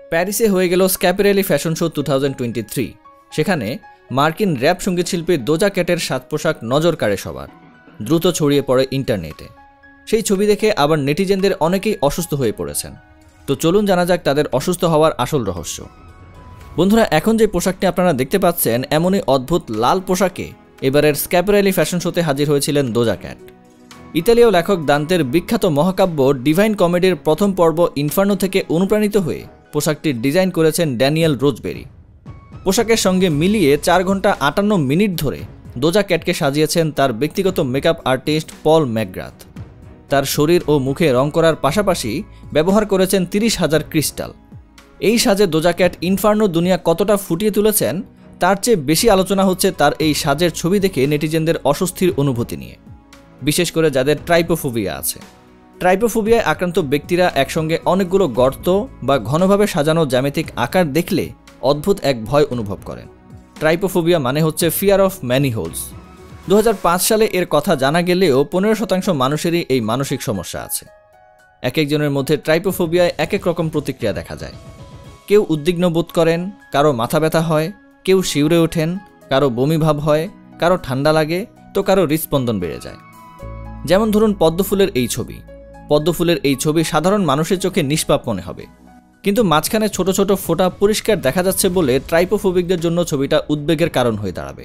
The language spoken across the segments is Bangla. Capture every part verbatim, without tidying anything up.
প্যারিসে হয়ে গেল Schiaparelli fashion show two thousand twenty three. সেখানে মার্কিন র্যাপ সঙ্গীতশিল্পী দোজা ক্যাটের সাজ পোশাক নজর কাড়ে সবার, দ্রুত ছড়িয়ে পড়ে ইন্টারনেটে। সেই ছবি দেখে আবার নেটিজেনদের অনেকেই অসুস্থ হয়ে পড়েছেন। তো চলুন জানা যাক তাদের অসুস্থ হওয়ার আসল রহস্য। বন্ধুরা, এখন যে পোশাকটি আপনারা দেখতে পাচ্ছেন, এমনই অদ্ভুত লাল পোশাকে এবারের স্ক্যাপারেলি ফ্যাশন শোতে হাজির হয়েছিলেন দোজা ক্যাট। ইতালীয় লেখক দান্তের বিখ্যাত মহাকাব্য ডিভাইন কমেডির প্রথম পর্ব ইনফার্নো থেকে অনুপ্রাণিত হয়ে পোশাকটির ডিজাইন করেছেন ড্যানিয়েল রোজবেরি। পোশাকের সঙ্গে মিলিয়ে চার ঘন্টা আটান্ন মিনিট ধরে দোজা ক্যাটকে সাজিয়েছেন তার ব্যক্তিগত মেকআপ আর্টিস্ট পল ম্যাকগ্রাথ। তার শরীর ও মুখে রং করার পাশাপাশি ব্যবহার করেছেন তিরিশ হাজার ক্রিস্টাল। এই সাজে দোজা ক্যাট ইনফার্নো দুনিয়া কতটা ফুটিয়ে তুলেছেন তার চেয়ে বেশি আলোচনা হচ্ছে তার এই সাজের ছবি দেখে নেটিজেনদের অস্বস্তির অনুভূতি নিয়ে, বিশেষ করে যাদের ট্রাইপোফোবিয়া আছে। ট্রাইপোফোবিয়ায় আক্রান্ত ব্যক্তিরা একসঙ্গে অনেকগুলো গর্ত বা ঘনভাবে সাজানো জ্যামিতিক আকার দেখলে অদ্ভুত এক ভয় অনুভব করেন। ট্রাইপোফোবিয়া মানে হচ্ছে ফিয়ার অফ ম্যানি হোলস। দু হাজার পাঁচ সালে এর কথা জানা গেলেও পনেরো শতাংশ মানুষেরই এই মানসিক সমস্যা আছে। এক একজনের মধ্যে ট্রাইপোফোবিয়ায় এক এক রকম প্রতিক্রিয়া দেখা যায়। কেউ উদ্বিগ্ন বোধ করেন, কারো মাথা ব্যথা হয়, কেউ শিউরে ওঠেন, কারো বমি ভাব হয়, কারো ঠান্ডা লাগে, তো কারো হৃদস্পন্দন বেড়ে যায়। যেমন ধরুন পদ্মফুলের এই ছবি। পদ্মফুলের এই ছবি সাধারণ মানুষের চোখে নিষ্পাপ মনে হবে, কিন্তু মাঝখানে ছোট ছোট ফোঁটা পরিষ্কার দেখা যাচ্ছে বলে ট্রাইপোফোবিকদের জন্য ছবিটা উদ্বেগের কারণ হয়ে দাঁড়াবে।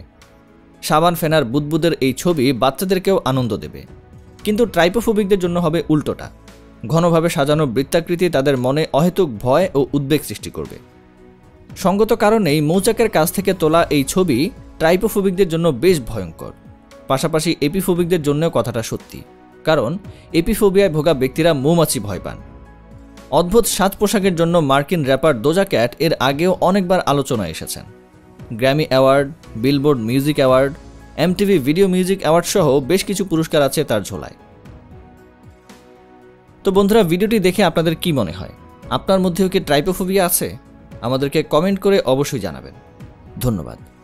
সাবান ফেনার বুদবুদের এই ছবি বাচ্চাদেরকেও আনন্দ দেবে, কিন্তু ট্রাইপোফোবিকদের জন্য হবে উল্টোটা। ঘনভাবে সাজানো বৃত্তাকৃতি তাদের মনে অহেতুক ভয় ও উদ্বেগ সৃষ্টি করবে। সঙ্গত কারণেই মৌচাকের কাছ থেকে তোলা এই ছবি ট্রাইপোফোবিকদের জন্য বেশ ভয়ঙ্কর। পাশাপাশি এপিফোবিকদের জন্যও কথাটা সত্যি, কারণ এপিফোবিয়ায় ভোগা ব্যক্তিরা মৌমাছি ভয় পান। অদ্ভুত সাজ পোশাকের জন্য মার্কিন র্যাপার দোজা ক্যাট এর আগেও অনেকবার আলোচনায় এসেছেন। Grammy award, Billboard music award, MTV video music award সহ বেশ কিছু পুরস্কার আছে তার ঝোলায়। তো বন্ধুরা, ভিডিওটি দেখে আপনাদের কি মনে হয়? আপনার মধ্যেও কি ট্রাইপোফোবিয়া আছে? আমাদেরকে কমেন্ট করে অবশ্যই জানাবেন। ধন্যবাদ।